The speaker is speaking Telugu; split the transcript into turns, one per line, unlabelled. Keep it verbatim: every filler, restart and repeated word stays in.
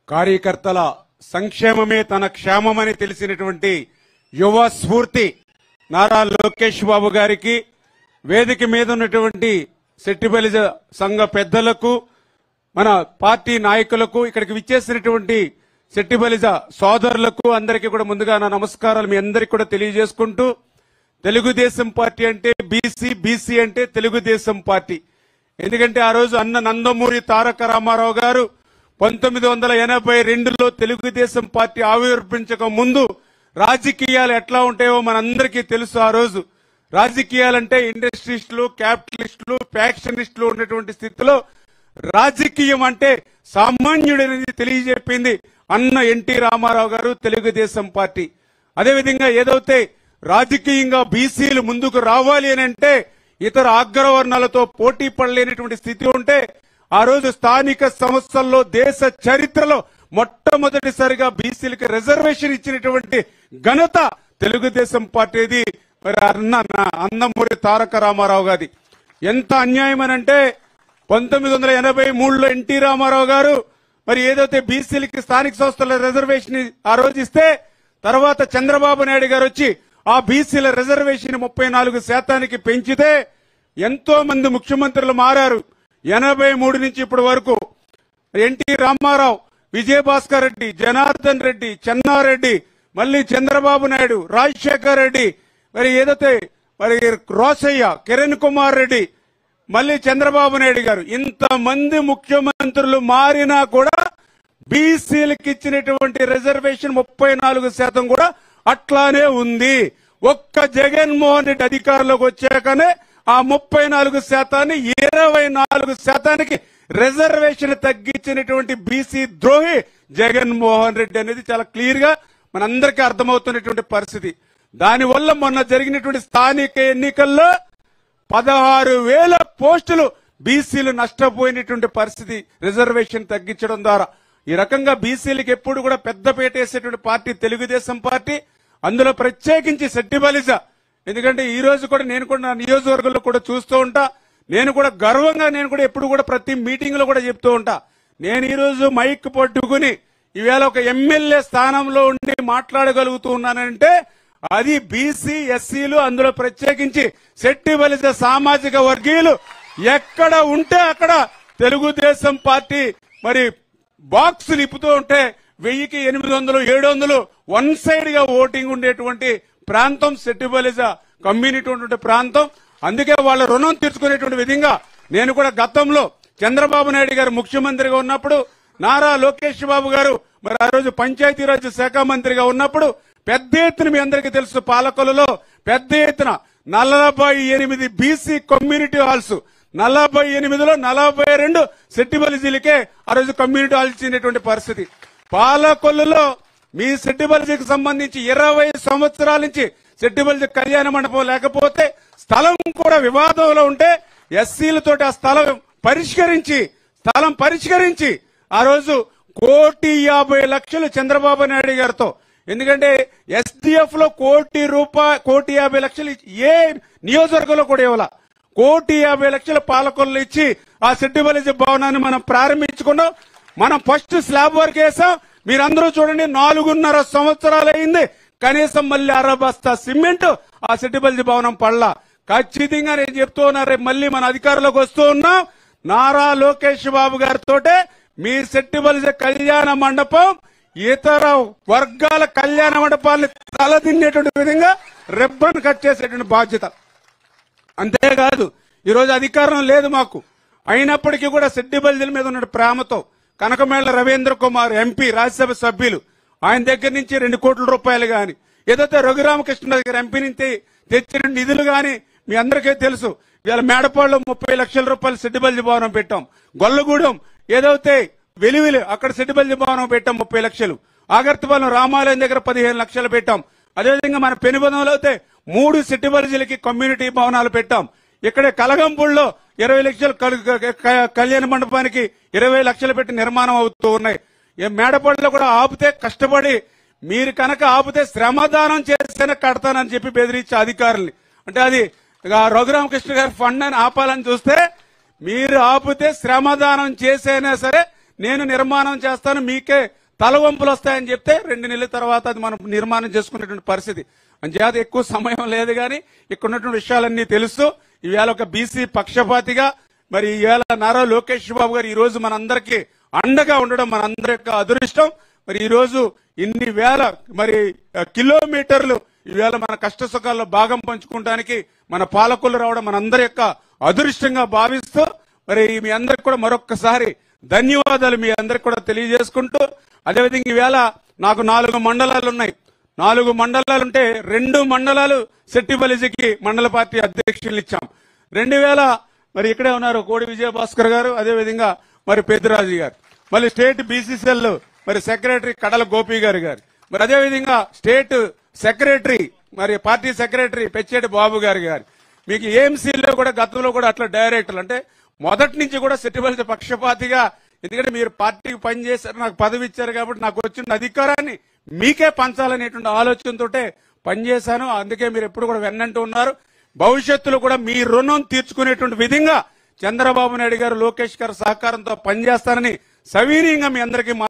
కార్యకర్తల సంక్షేమమే తన క్షేమమని తెలిసినటువంటి యువ స్ఫూర్తి నారా లోకేష్ బాబు గారికి, వేదిక మీద ఉన్నటువంటి సెట్టిబలిజ సంఘ పెద్దలకు, మన పార్టీ నాయకులకు, ఇక్కడికి విచ్చేసినటువంటి సెట్టిబలిజ సోదరులకు అందరికీ కూడా ముందుగా నా నమస్కారాలు మీ అందరికీ కూడా తెలియజేసుకుంటూ, తెలుగుదేశం పార్టీ అంటే బీసీ, బీసీ అంటే తెలుగుదేశం పార్టీ. ఎందుకంటే ఆ రోజు అన్న నందమూరి తారక రామారావు గారు పంతొమ్మిది వందల ఎనభై రెండులో తెలుగుదేశం పార్టీ ఆవిర్భించక ముందు రాజకీయాలు ఎట్లా ఉంటాయో మనందరికీ తెలుసు. ఆ రోజు రాజకీయాలంటే ఇండస్ట్రీస్టులు, క్యాపిటలిస్టులు, ఫ్యాక్షనిస్టులు ఉన్నటువంటి స్థితిలో రాజకీయం అంటే సామాన్యుడనేది తెలియజెప్పింది అన్న ఎన్టీ రామారావు గారు, తెలుగుదేశం పార్టీ. అదేవిధంగా ఏదైతే రాజకీయంగా బీసీలు ముందుకు రావాలి అని అంటే ఇతర అగ్రవర్ణాలతో పోటీ పడలేనటువంటి స్థితి ఉంటే ఆ రోజు స్థానిక సంస్థల్లో దేశ చరిత్రలో మొట్టమొదటిసారిగా బీసీలకు రిజర్వేషన్ ఇచ్చినటువంటి ఘనత తెలుగుదేశం పార్టీది. మరి అన్న నందమూరి తారక రామారావు గారి ఎంత అన్యాయం అనంటే పంతొమ్మిది వందల ఎనభై మూడులో ఎన్టీ రామారావు గారు మరి ఏదైతే బీసీలకి స్థానిక సంస్థల రిజర్వేషన్ ఆ రోజు ఇస్తే తర్వాత చంద్రబాబు నాయుడు గారు వచ్చి ఆ బీసీల రిజర్వేషన్ ముప్పై నాలుగు శాతానికి పెంచితే ఎంతో మంది ముఖ్యమంత్రులు మారారు. ఎనభై మూడు నుంచి ఇప్పటి వరకు ఎన్టీ రామారావు, విజయభాస్కర్ రెడ్డి, జనార్దన్ రెడ్డి, చెన్నారెడ్డి, మళ్ళీ చంద్రబాబు నాయుడు, రాజశేఖర్ రెడ్డి, మరి ఏదైతే మరి రోసయ్య, కిరణ్ కుమార్ రెడ్డి, మళ్ళీ చంద్రబాబు నాయుడు గారు, ఇంతమంది ముఖ్యమంత్రులు మారినా కూడా బీసీలకు ఇచ్చినటువంటి రిజర్వేషన్ ముప్పై నాలుగు శాతం కూడా అట్లానే ఉంది. ఒక్క జగన్మోహన్ రెడ్డి అధికారంలోకి వచ్చాకనే ఆ ముప్పై నాలుగు శాతాన్ని ఇరవై నాలుగు శాతానికి రిజర్వేషన్ తగ్గించినటువంటి బీసీ ద్రోహి జగన్మోహన్ రెడ్డి అనేది చాలా క్లియర్ గా మనందరికీ అర్థమవుతున్నటువంటి పరిస్థితి. దానివల్ల మొన్న జరిగినటువంటి స్థానిక ఎన్నికల్లో పదహారు వేల పోస్టులు బీసీలు నష్టపోయినటువంటి పరిస్థితి రిజర్వేషన్ తగ్గించడం ద్వారా. ఈ రకంగా బీసీలకు ఎప్పుడు కూడా పెద్దపీట వేసేటువంటి పార్టీ తెలుగుదేశం పార్టీ. అందులో ప్రత్యేకించి సెట్టిబలిజ, ఎందుకంటే ఈ రోజు కూడా నేను కూడా నా నియోజకవర్గంలో కూడా చూస్తూ ఉంటా. నేను కూడా గర్వంగా నేను కూడా ఎప్పుడు కూడా ప్రతి మీటింగ్ లో కూడా చెప్తూ ఉంటా, నేను ఈ రోజు మైక్ పట్టుకుని ఈవేళ ఒక ఎమ్మెల్యే స్థానంలో ఉండి మాట్లాడగలుగుతూ ఉన్నానంటే అది బీసీ, ఎస్సీలు, అందులో ప్రత్యేకించి సెట్టిబలిజ సామాజిక వర్గీయులు ఎక్కడ ఉంటే అక్కడ తెలుగుదేశం పార్టీ మరి బాక్స్ నిప్పుతూ ఉంటే వెయ్యికి ఎనిమిది వందలు ఏడు వందలు వన్ సైడ్ గా ఓటింగ్ ఉండేటువంటి ప్రాంతం సెట్టిబలిజ కమ్యూనిటీ ఉన్నటువంటి ప్రాంతం. అందుకే వాళ్ళ రుణం తీర్చుకునేటువంటి విధంగా నేను కూడా గతంలో చంద్రబాబు నాయుడు గారు ముఖ్యమంత్రిగా ఉన్నప్పుడు, నారా లోకేష్ బాబు గారు మరి ఆ రోజు పంచాయతీరాజ్ శాఖ మంత్రిగా ఉన్నప్పుడు పెద్ద ఎత్తున మీ అందరికీ తెలుసు పాలకొల్లులో పెద్ద ఎత్తున నలభై ఎనిమిది బీసీ కమ్యూనిటీ హాల్స్, నలభై ఎనిమిదిలో నలభై రెండు సెట్టిబలిజీలకే ఆ రోజు కమ్యూనిటీ హాల్స్ ఇచ్చినటువంటి పరిస్థితి. పాలకొల్లులో మీ సెట్టిబలిజీకి సంబంధించి ఇరవై సంవత్సరాల నుంచి సెట్టిబలిజీ కళ్యాణ మండపం లేకపోతే స్థలం కూడా వివాదంలో ఉంటే ఎస్సీలతోటి ఆ స్థలం పరిష్కరించి స్థలం పరిష్కరించి ఆ రోజు కోటి యాభై లక్షలు చంద్రబాబు నాయుడు గారితో, ఎందుకంటే ఎస్డిఎఫ్ లో కోటి రూపాయ కోటి యాభై లక్షలు ఏ నియోజకవర్గంలో కూడా ఇవ్వాల, కోటి యాభై లక్షల పాలకొల్లు ఇచ్చి ఆ సెట్టిబలిజీ భవనాన్ని మనం ప్రారంభించుకున్నాం. మనం ఫస్ట్ స్లాబ్ వర్క్ వేసాం. మీరందరూ చూడండి, నాలుగున్నర సంవత్సరాలు అయింది, కనీసం మళ్ళీ అరబస్తా సిమెంట్ ఆ సెట్టిబలిజీ భవనం పడలా. ఖచ్చితంగా నేను చెప్తూ ఉన్నా, రేపు మళ్ళీ మన అధికారంలోకి వస్తూ ఉన్నాం. నారా లోకేష్ బాబు గారితో మీ సెట్టిబలిజీ కళ్యాణ మండపం ఇతర వర్గాల కళ్యాణ మండపాన్ని తలదిన్నేటువంటి విధంగా రిబ్బన్ కట్ చేసేటువంటి బాధ్యత. అంతేకాదు ఈరోజు అధికారం లేదు మాకు, అయినప్పటికీ కూడా సెట్టిబలిజీల మీద ఉన్న ప్రేమతో కనకమేళ్ల రవీంద్ర కుమార్ ఎంపీ, రాజ్యసభ సభ్యులు, ఆయన దగ్గర నుంచి రెండు కోట్ల రూపాయలు గాని, ఏదైతే రఘురామకృష్ణ దగ్గర ఎంపీ నుంచి తెచ్చిన నిధులు గాని మీ అందరికీ తెలుసు. ఇవాళ మేడపాడులో ముప్పై లక్షల రూపాయలు సెట్టిబలిజీ భవనం పెట్టాం. గొల్లగూడెం ఏదైతే వెలివిలి అక్కడ సెట్టిబలిజీ భవనం పెట్టాం ముప్పై లక్షలు. ఆగర్తపాలెం రామాలయం దగ్గర పదిహేను లక్షలు పెట్టాం. అదేవిధంగా మన పెనుబంధంలో అయితే మూడు సెట్టిబలిజీలకి కమ్యూనిటీ భవనాలు పెట్టాం. ఇక్కడే కలగంపూడిలో ఇరవై లక్షలు కళ్యాణ మండపానికి ఇరవై లక్షలు పెట్టి నిర్మాణం అవుతూ ఉన్నాయి. మేడపాడులో కూడా ఆపితే కష్టపడి మీరు కనుక ఆపితే శ్రమదానం చేస్తేనే కడతానని చెప్పి బెదిరించే అధికారుల్ని, అంటే అది రఘురామకృష్ణ గారి ఫండ్ అని ఆపాలని చూస్తే మీరు ఆపితే శ్రమదానం చేసైనా సరే నేను నిర్మాణం చేస్తాను, మీకే తలవంపులు వస్తాయని చెప్తే రెండు నెలల తర్వాత అది మనం నిర్మాణం చేసుకునేటువంటి పరిస్థితి. అంచేత ఎక్కువ సమయం లేదు కానీ ఇక్కడ ఉన్నటువంటి విషయాలన్నీ తెలుస్తూ ఈవేళ ఒక బీసీ పక్షపాతిగా మరి ఈవేళ నారా లోకేష్ బాబు గారు ఈ రోజు మనందరికీ అండగా ఉండడం మనందరి యొక్క అదృష్టం. మరి ఈ రోజు ఇన్ని వేల మరి కిలోమీటర్లు ఈవేళ మన కష్ట సుఖాల్లో భాగం పంచుకోవడానికి మన పాలకులు రావడం మనందరి యొక్క అదృష్టంగా భావిస్తూ మరి మీ అందరికి కూడా మరొక్కసారి ధన్యవాదాలు మీ అందరికి కూడా తెలియజేసుకుంటూ, అదేవిధంగా ఈవేళ నాకు నాలుగు మండలాలు ఉన్నాయి. నాలుగు మండలాలు ఉంటే రెండు మండలాలు సెట్టిబలిజికి మండల పార్టీ అధ్యక్షులు ఇచ్చాం. రెండు వేల మరి ఇక్కడే ఉన్నారు కోడి విజయభాస్కర్ గారు, అదేవిధంగా మరి పెద్దిరాజు గారు, మళ్ళీ స్టేట్ బీసీసీఎల్ మరి సెక్రటరీ కడల గోపి గారు గారు, మరి అదేవిధంగా స్టేట్ సెక్రటరీ మరి పార్టీ సెక్రటరీ పెచ్చేటి బాబు గారు గారు. మీకు ఏఎంసీలో కూడా గతంలో కూడా అట్లా డైరెక్టర్లు అంటే మొదటి నుంచి కూడా సెట్టిబలిజి పక్షపాతిగా, ఎందుకంటే మీరు పార్టీకి పనిచేశారు, నాకు పదవి ఇచ్చారు కాబట్టి నాకు వచ్చిన అధికారాన్ని మీకే పంచాలనేటువంటి ఆలోచనతో పనిచేశాను. అందుకే మీరు ఎప్పుడు కూడా వెన్నంటూ ఉన్నారు. భవిష్యత్తులో కూడా మీ రుణం తీర్చుకునేటువంటి విధంగా చంద్రబాబు నాయుడు గారు లోకేష్ గారు సహకారంతో పనిచేస్తానని సవినీయంగా మీ అందరికీ